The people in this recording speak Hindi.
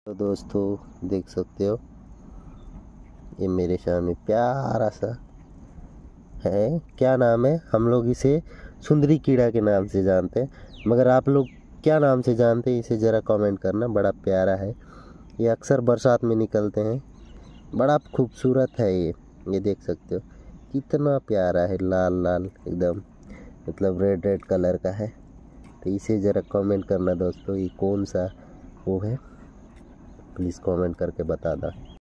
तो दोस्तों देख सकते हो, ये मेरे सामने प्यारा सा है। क्या नाम है? हम लोग इसे सुंदरी कीड़ा के नाम से जानते हैं, मगर आप लोग क्या नाम से जानते हैं इसे ज़रा कमेंट करना। बड़ा प्यारा है, ये अक्सर बरसात में निकलते हैं। बड़ा खूबसूरत है ये देख सकते हो कितना प्यारा है, लाल लाल एकदम, मतलब रेड रेड कलर का है। तो इसे ज़रा कमेंट करना दोस्तों, ये कौन सा वो है, प्लीज़ कमेंट करके बता दो।